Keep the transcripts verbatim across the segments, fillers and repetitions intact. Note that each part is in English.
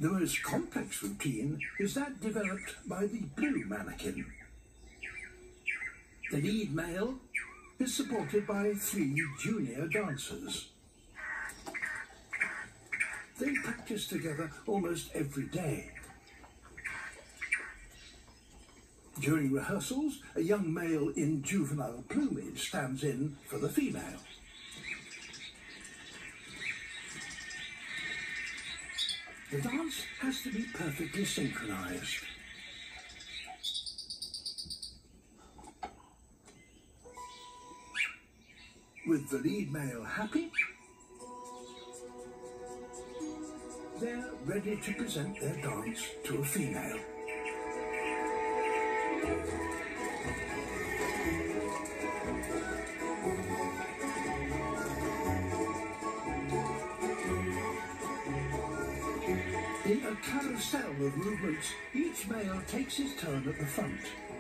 The most complex routine is that developed by the blue mannequin. The lead male is supported by three junior dancers. They practice together almost every day. During rehearsals, a young male in juvenile plumage stands in for the female. The dance has to be perfectly synchronized. With the lead male happy, they're ready to present their dance to a female. In a carousel of movements, each male takes his turn at the front.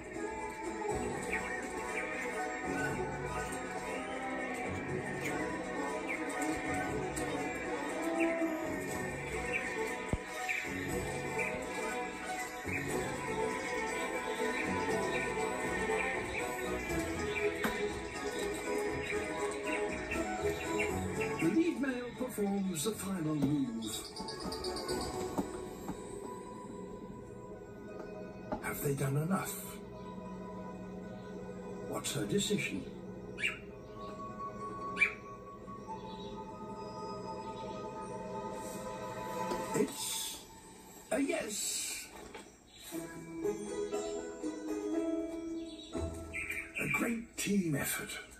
The lead male performs the final move. Have they done enough? What's her decision? It's a yes. A great team effort.